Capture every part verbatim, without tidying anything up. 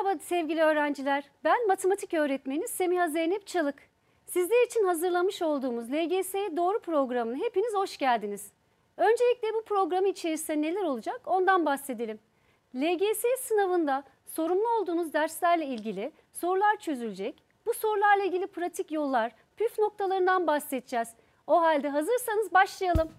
Merhaba sevgili öğrenciler. Ben matematik öğretmeni Semiha Zeynep Çalık. Sizler için hazırlamış olduğumuz L G S'ye Doğru programına hepiniz hoş geldiniz. Öncelikle bu program içerisinde neler olacak ondan bahsedelim. L G S sınavında sorumlu olduğunuz derslerle ilgili sorular çözülecek. Bu sorularla ilgili pratik yollar, püf noktalarından bahsedeceğiz. O halde hazırsanız başlayalım.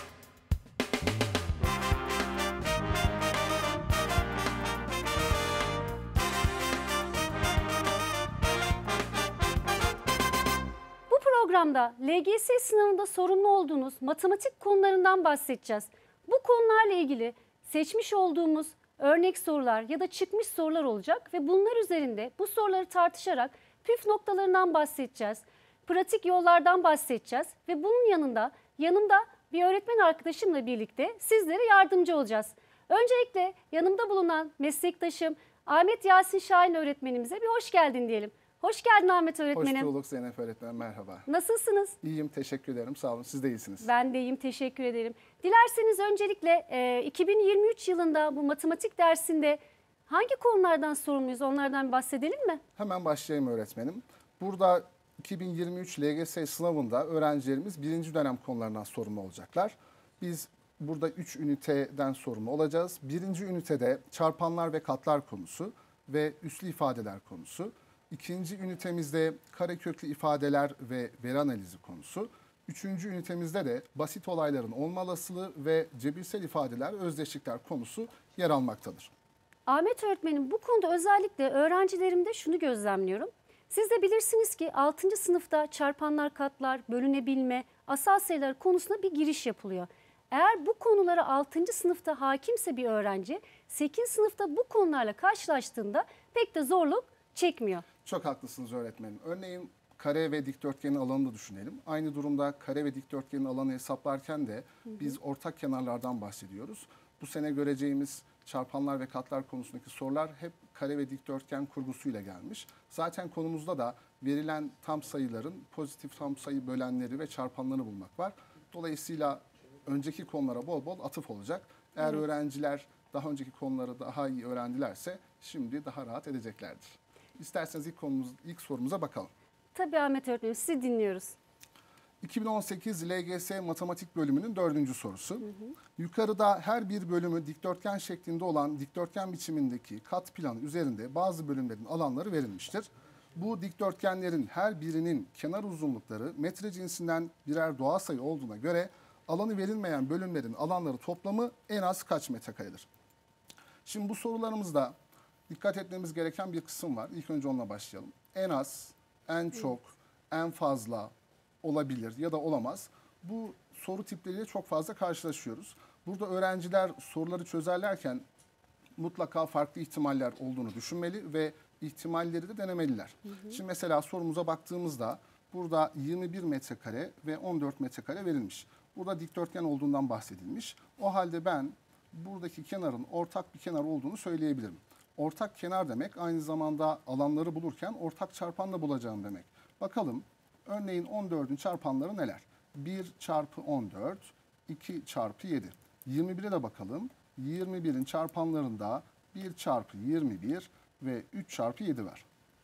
Bu programda L G S sınavında sorumlu olduğunuz matematik konularından bahsedeceğiz. Bu konularla ilgili seçmiş olduğumuz örnek sorular ya da çıkmış sorular olacak ve bunlar üzerinde bu soruları tartışarak püf noktalarından bahsedeceğiz. Pratik yollardan bahsedeceğiz ve bunun yanında yanımda bir öğretmen arkadaşımla birlikte sizlere yardımcı olacağız. Öncelikle yanımda bulunan meslektaşım Ahmet Yasin Şahin öğretmenimize bir hoş geldin diyelim. Hoş geldin Ahmet öğretmenim. Hoş bulduk Zeynep öğretmen, merhaba. Nasılsınız? İyiyim, teşekkür ederim. Sağ olun, siz de iyisiniz. Ben de iyiyim, teşekkür ederim. Dilerseniz öncelikle e, iki bin yirmi üç yılında bu matematik dersinde hangi konulardan sorumluyuz, onlardan bahsedelim mi? Hemen başlayayım öğretmenim. Burada iki bin yirmi üç L G S sınavında öğrencilerimiz birinci dönem konularından sorumlu olacaklar. Biz burada üç üniteden sorumlu olacağız. Birinci ünitede çarpanlar ve katlar konusu ve üslü ifadeler konusu. İkinci ünitemizde kareköklü ifadeler ve veri analizi konusu. Üçüncü ünitemizde de basit olayların olma olasılığı ve cebirsel ifadeler, özdeşlikler konusu yer almaktadır. Ahmet öğretmenim, bu konuda özellikle öğrencilerimde şunu gözlemliyorum. Siz de bilirsiniz ki altıncı sınıfta çarpanlar, katlar, bölünebilme, asal sayılar konusuna bir giriş yapılıyor. Eğer bu konulara altıncı sınıfta hakimse bir öğrenci, sekizinci sınıfta bu konularla karşılaştığında pek de zorluk çekmiyor. Çok haklısınız öğretmenim. Örneğin kare ve dikdörtgenin alanını düşünelim. Aynı durumda kare ve dikdörtgenin alanı hesaplarken de biz ortak kenarlardan bahsediyoruz. Bu sene göreceğimiz çarpanlar ve katlar konusundaki sorular hep kare ve dikdörtgen kurgusuyla gelmiş. Zaten konumuzda da verilen tam sayıların pozitif tam sayı bölenleri ve çarpanlarını bulmak var. Dolayısıyla önceki konulara bol bol atıf olacak. Eğer evet. öğrenciler daha önceki konuları daha iyi öğrendilerse şimdi daha rahat edeceklerdir. İsterseniz ilk konumuz, ilk sorumuza bakalım. Tabii Ahmet öğretmenim, sizi dinliyoruz. iki bin on sekiz L G S matematik bölümünün dördüncü sorusu. Hı hı. Yukarıda her bir bölümü dikdörtgen şeklinde olan dikdörtgen biçimindeki kat planı üzerinde bazı bölümlerin alanları verilmiştir. Bu dikdörtgenlerin her birinin kenar uzunlukları metre cinsinden birer doğal sayı olduğuna göre alanı verilmeyen bölümlerin alanları toplamı en az kaç metrekaredir? Şimdi bu sorularımızda dikkat etmemiz gereken bir kısım var. İlk önce onunla başlayalım. En az, en çok, en fazla olabilir ya da olamaz. Bu soru tipleriyle çok fazla karşılaşıyoruz. Burada öğrenciler soruları çözerlerken mutlaka farklı ihtimaller olduğunu düşünmeli ve ihtimalleri de denemeliler. Hı hı. Şimdi mesela sorumuza baktığımızda burada yirmi bir metrekare ve on dört metrekare verilmiş. Burada dikdörtgen olduğundan bahsedilmiş. O halde ben buradaki kenarın ortak bir kenar olduğunu söyleyebilirim. Ortak kenar demek aynı zamanda alanları bulurken ortak çarpan da bulacağım demek. Bakalım örneğin on dördün çarpanları neler? bir çarpı on dört, iki çarpı yedi. yirmi bire de bakalım. yirmi birin çarpanlarında bir çarpı yirmi bir ve üç çarpı yedi var.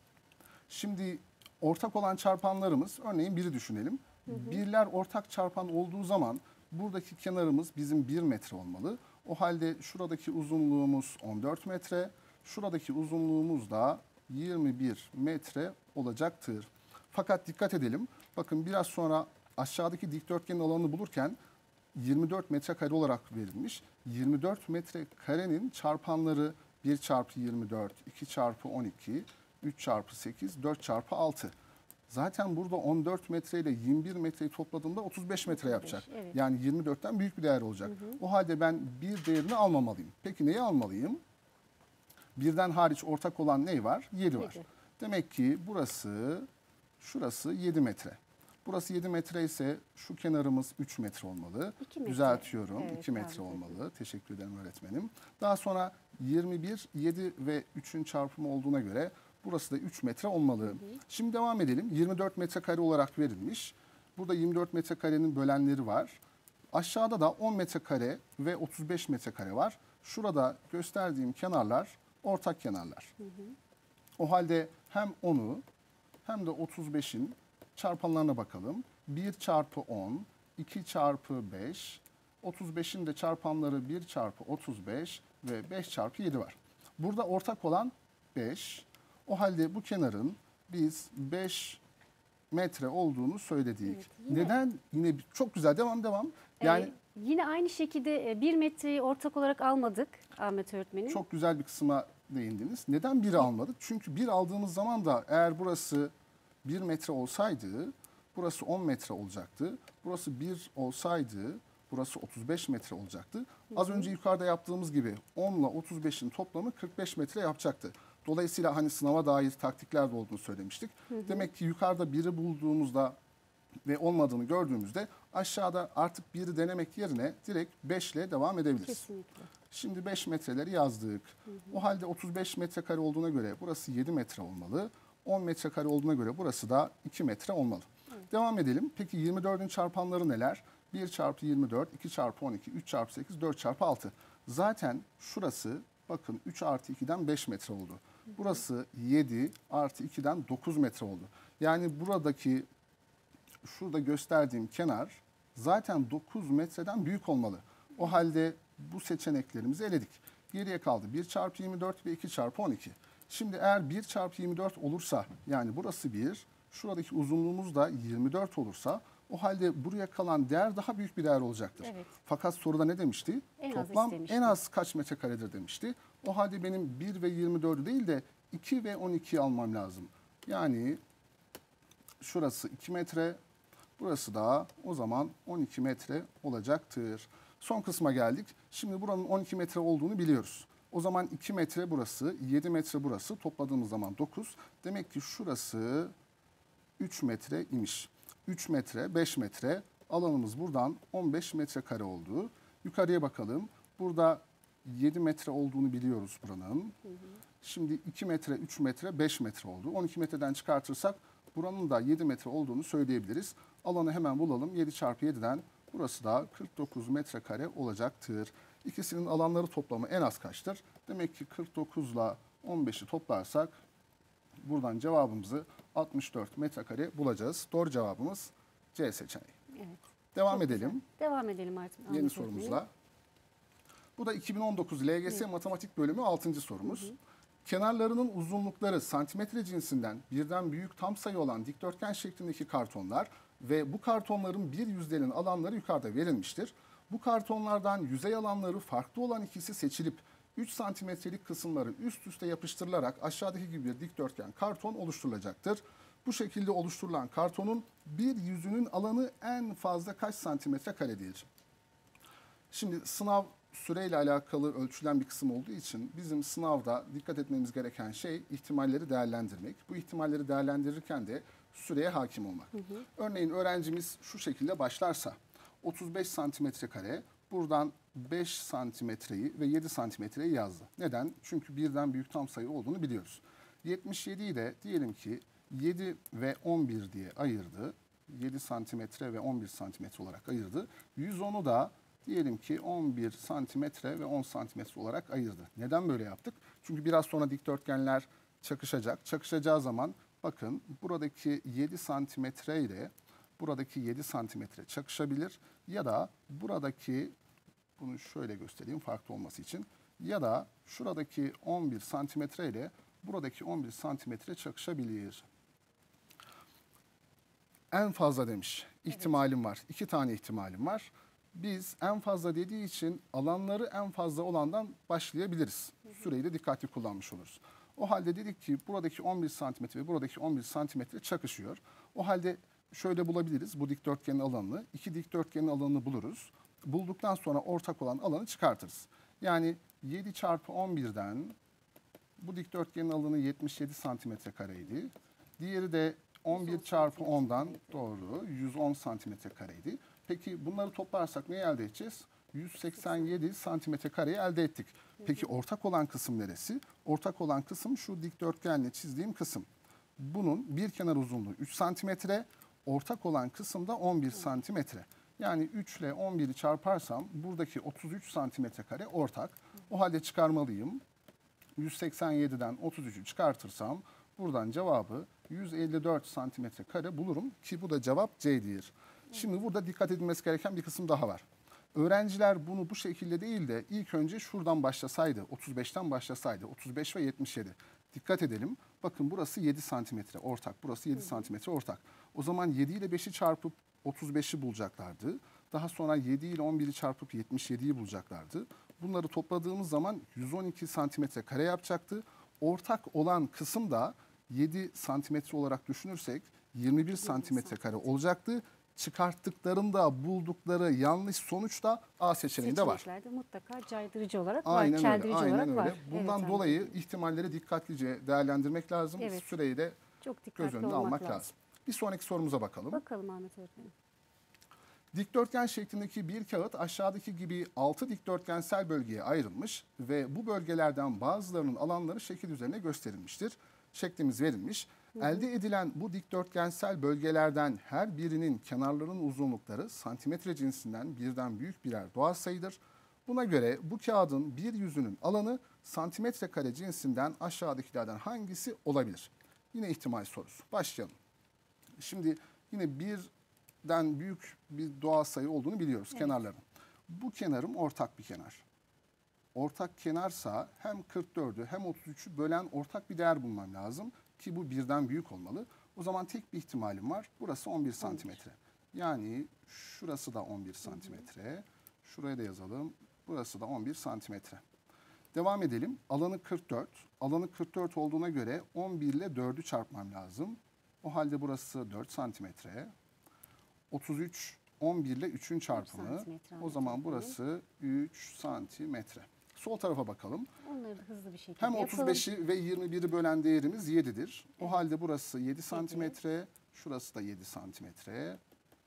Şimdi ortak olan çarpanlarımız örneğin biri düşünelim. Hı hı. Birler ortak çarpan olduğu zaman buradaki kenarımız bizim bir metre olmalı. O halde şuradaki uzunluğumuz on dört metre. Şuradaki uzunluğumuz da yirmi bir metre olacaktır. Fakat dikkat edelim. Bakın biraz sonra aşağıdaki dikdörtgenin alanını bulurken yirmi dört metrekare olarak verilmiş. yirmi dört metrekarenin çarpanları bir çarpı yirmi dört, iki çarpı on iki, üç çarpı sekiz, dört çarpı altı. Zaten burada on dört metre ile yirmi bir metreyi topladığımda otuz beş metre yapacak. Evet. Yani yirmi dörtten büyük bir değer olacak. Hı hı. O halde ben bir değerini almamalıyım. Peki neyi almalıyım? Birden hariç ortak olan ne var? yedi var. yedi. Demek ki burası, şurası yedi metre. Burası yedi metre ise şu kenarımız üç metre olmalı. iki metre. Düzeltiyorum. Evet, iki metre tamam. olmalı. Teşekkür ederim öğretmenim. Daha sonra yirmi bir, yedi ve üçün çarpımı olduğuna göre burası da üç metre olmalı. Hı hı. Şimdi devam edelim. yirmi dört metrekare olarak verilmiş. Burada yirmi dört metrekarenin bölenleri var. Aşağıda da on metrekare ve otuz beş metrekare var. Şurada gösterdiğim kenarlar ortak kenarlar. Hı hı. O halde hem onu hem de otuz beşin çarpanlarına bakalım. bir çarpı on, iki çarpı beş, otuz beşin de çarpanları bir çarpı otuz beş ve beş çarpı yedi var. Burada ortak olan beş. O halde bu kenarın biz beş metre olduğunu söyledik. Evet, yine- Neden? Yine çok güzel, devam devam. Yani Ee, yine aynı şekilde e, bir metreyi ortak olarak almadık Ahmet öğretmenim. çok güzel bir kısma değindiniz. Neden biri almadık? Çünkü bir aldığımız zaman da eğer burası bir metre olsaydı burası on metre olacaktı. Burası bir olsaydı burası otuz beş metre olacaktı. Az önce yukarıda yaptığımız gibi on ile otuz beşin toplamı kırk beş metre yapacaktı. Dolayısıyla hani sınava dair taktikler de olduğunu söylemiştik. Demek ki yukarıda biri bulduğumuzda ve olmadığını gördüğümüzde aşağıda artık biri denemek yerine direkt beş ile devam edebiliriz. Kesinlikle. Şimdi beş metreleri yazdık. Hı hı. O halde otuz beş metrekare olduğuna göre burası yedi metre olmalı. on metrekare olduğuna göre burası da iki metre olmalı. Evet. Devam edelim. Peki yirmi dördün çarpanları neler? bir çarpı yirmi dört, iki çarpı on iki, üç çarpı sekiz, dört çarpı altı. Zaten şurası bakın üç artı ikiden beş metre oldu. Hı hı. Burası yedi artı ikiden dokuz metre oldu. Yani buradaki şurada gösterdiğim kenar zaten dokuz metreden büyük olmalı. O halde bu seçeneklerimizi eledik. Geriye kaldı bir çarpı yirmi dört ve iki çarpı on iki. Şimdi eğer bir çarpı yirmi dört olursa yani burası bir, şuradaki uzunluğumuz da yirmi dört olursa o halde buraya kalan değer daha büyük bir değer olacaktır. Evet. Fakat soruda ne demişti? En az Toplam istemişti. en az kaç metrekaredir demişti. O halde benim bir ve yirmi dördü değil de iki ve on ikiyi almam lazım. Yani şurası iki metre, burası da o zaman on iki metre olacaktır. Son kısma geldik. Şimdi buranın on iki metre olduğunu biliyoruz. O zaman iki metre burası, yedi metre burası. Topladığımız zaman dokuz. Demek ki şurası üç metre imiş. üç metre, beş metre. Alanımız buradan on beş metrekare oldu. Yukarıya bakalım. Burada yedi metre olduğunu biliyoruz buranın. Şimdi iki metre, üç metre, beş metre oldu. on iki metreden çıkartırsak buranın da yedi metre olduğunu söyleyebiliriz. Alanı hemen bulalım. yedi çarpı yediden burası da kırk dokuz metrekare olacaktır. İkisinin alanları toplamı en az kaçtır? Demek ki kırk dokuz ile on beşi toplarsak buradan cevabımızı altmış dört metrekare bulacağız. Doğru cevabımız C seçeneği. Evet. Devam Çok edelim. güzel. Devam edelim artık. Yeni Ahmet sorumuzla. Bu da iki bin on dokuz L G S Matematik Bölümü altıncı sorumuz. Hı hı. Kenarlarının uzunlukları santimetre cinsinden birden büyük tam sayı olan dikdörtgen şeklindeki kartonlar ve bu kartonların bir yüzlerinin alanları yukarıda verilmiştir. Bu kartonlardan yüzey alanları farklı olan ikisi seçilip üç santimetrelik kısımları üst üste yapıştırılarak aşağıdaki gibi bir dikdörtgen karton oluşturulacaktır. Bu şekilde oluşturulan kartonun bir yüzünün alanı en fazla kaç santimetre karedir? Şimdi sınav süreyle alakalı ölçülen bir kısım olduğu için bizim sınavda dikkat etmemiz gereken şey ihtimalleri değerlendirmek. Bu ihtimalleri değerlendirirken de süreye hakim olmak. Hı hı. Örneğin öğrencimiz şu şekilde başlarsa otuz beş santimetre kare, buradan beş santimetreyi ve yedi santimetreyi yazdı. Neden? Çünkü birden büyük tam sayı olduğunu biliyoruz. yetmiş yediyi de diyelim ki yedi ve on bir diye ayırdı. yedi santimetre ve on bir santimetre olarak ayırdı. yüz onu da diyelim ki on bir santimetre ve on santimetre olarak ayırdı. Neden böyle yaptık? Çünkü biraz sonra dikdörtgenler çakışacak. Çakışacağı zaman bakın buradaki yedi santimetre ile buradaki yedi santimetre çakışabilir. Ya da buradaki, bunu şöyle göstereyim farklı olması için. Ya da şuradaki on bir santimetre ile buradaki on bir santimetre çakışabilir. En fazla demiş. İhtimalim var. İki tane ihtimalim var. Biz en fazla dediği için alanları en fazla olandan başlayabiliriz. Süreyi de dikkatli kullanmış oluruz. O halde dedik ki buradaki on bir santimetre ve buradaki on bir santimetre çakışıyor. O halde şöyle bulabiliriz bu dikdörtgenin alanını. İki dikdörtgenin alanını buluruz. Bulduktan sonra ortak olan alanı çıkartırız. Yani yedi çarpı on birden bu dikdörtgenin alanı yetmiş yedi santimetre kareydi. Diğeri de on bir çarpı ondan doğru yüz on santimetre kareydi. Peki bunları toplarsak neyi elde edeceğiz? yüz seksen yedi santimetre kareyi elde ettik. Peki ortak olan kısım neresi? Ortak olan kısım şu dikdörtgenle çizdiğim kısım. Bunun bir kenar uzunluğu üç santimetre, ortak olan kısım da on bir santimetre. Yani üç ile on biri çarparsam buradaki otuz üç santimetre kare ortak. O halde çıkarmalıyım. yüz seksen yediden otuz üçü çıkartırsam buradan cevabı yüz elli dört santimetre kare bulurum ki bu da cevap C'dir. Şimdi burada dikkat edilmesi gereken bir kısım daha var. Öğrenciler bunu bu şekilde değil de ilk önce şuradan başlasaydı, otuz beşten başlasaydı, otuz beş ve yetmiş yedi. Dikkat edelim. Bakın burası yedi santimetre ortak, burası yedi santimetre ortak. O zaman yedi ile beşi çarpıp otuz beşi bulacaklardı. Daha sonra yedi ile on biri çarpıp yetmiş yediyi bulacaklardı. Bunları topladığımız zaman yüz on iki santimetre kare yapacaktı. Ortak olan kısım da yedi santimetre olarak düşünürsek yirmi bir santimetre kare olacaktı. Çıkarttıklarında buldukları yanlış sonuç da A seçeneğinde var. Seçeneklerde mutlaka caydırıcı olarak Aynen var, öyle, çeldirici aynen olarak öyle. var. Bundan Evet, dolayı anladım. ihtimalleri dikkatlice değerlendirmek lazım. Evet. Süreyi de Çok göz dikkatli önünde olmak almak lazım. lazım. Bir sonraki sorumuza bakalım. Bakalım Ahmet öğretmenim. Dikdörtgen şeklindeki bir kağıt aşağıdaki gibi altı dikdörtgensel bölgeye ayrılmış ve bu bölgelerden bazılarının alanları şekil üzerine gösterilmiştir. Şeklimiz verilmiş. Hı hı. Elde edilen bu dikdörtgensel bölgelerden her birinin kenarlarının uzunlukları santimetre cinsinden birden büyük birer doğal sayıdır. Buna göre bu kağıdın bir yüzünün alanı santimetre kare cinsinden aşağıdakilerden hangisi olabilir? Yine ihtimal sorusu. Başlayalım. Şimdi yine bir den büyük bir doğal sayı olduğunu biliyoruz, evet, kenarların. Bu kenarım ortak bir kenar. Ortak kenarsa hem kırk dördü hem otuz üçü bölen ortak bir değer bulmam lazım ki bu birden büyük olmalı. O zaman tek bir ihtimalim var. Burası on bir santimetre. Yani şurası da on bir santimetre. Şuraya da yazalım. Burası da on bir santimetre. Devam edelim. Alanı kırk dört. Alanı kırk dört olduğuna göre on bir ile dördü çarpmam lazım. O halde burası dört santimetre. otuz üç, on bir ile üçün çarpımı. O zaman burası üç santimetre. Sol tarafa bakalım. Onları da hızlı bir şekilde Hem otuz beşi yapalım. ve yirmi biri bölen değerimiz yedidir. O halde burası yedi santimetre. Şurası da yedi santimetre.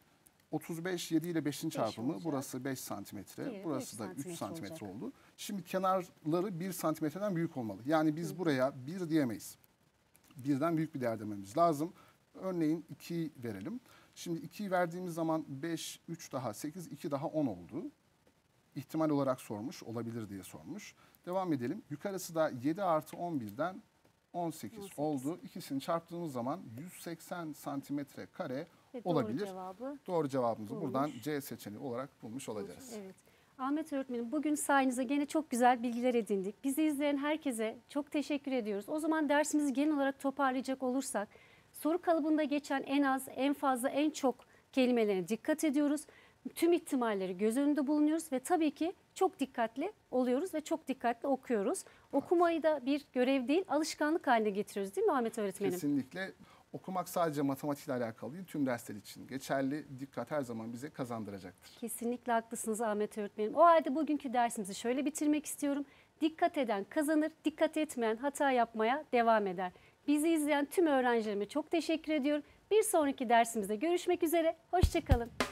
otuz beş, yedi ile beşin çarpımı. olacak. Burası beş santimetre. Diğeri Burası üç da üç santimetre santimetre olacak. oldu. Şimdi kenarları bir santimetreden büyük olmalı. Yani biz Hı. buraya bir diyemeyiz. Birden büyük bir değer dememiz lazım. Örneğin iki verelim. Şimdi ikiyi verdiğimiz zaman beş, üç daha sekiz, iki daha on oldu. İhtimal olarak sormuş, olabilir diye sormuş. Devam edelim. Yukarısı da yedi artı on birden on sekiz, on sekiz oldu. İkisini çarptığımız zaman yüz seksen santimetre kare Ve doğru olabilir. Cevabı doğru cevabımızı bulmuş. buradan C seçeneği olarak bulmuş olacağız. Evet. Ahmet öğretmenim, bugün sayenizde gene çok güzel bilgiler edindik. Bizi izleyen herkese çok teşekkür ediyoruz. O zaman dersimizi genel olarak toparlayacak olursak, soru kalıbında geçen en az, en fazla, en çok kelimelerine dikkat ediyoruz. Tüm ihtimalleri göz önünde bulunuyoruz ve tabii ki çok dikkatli oluyoruz ve çok dikkatli okuyoruz. Okumayı da bir görev değil, alışkanlık haline getiriyoruz değil mi Ahmet öğretmenim? Kesinlikle. Okumak sadece matematikle alakalı değil, tüm dersler için geçerli. Dikkat her zaman bize kazandıracaktır. Kesinlikle haklısınız Ahmet öğretmenim. O halde bugünkü dersimizi şöyle bitirmek istiyorum. Dikkat eden kazanır, dikkat etmeyen hata yapmaya devam eder. Bizi izleyen tüm öğrencilerime çok teşekkür ediyorum. Bir sonraki dersimizde görüşmek üzere. Hoşça kalın.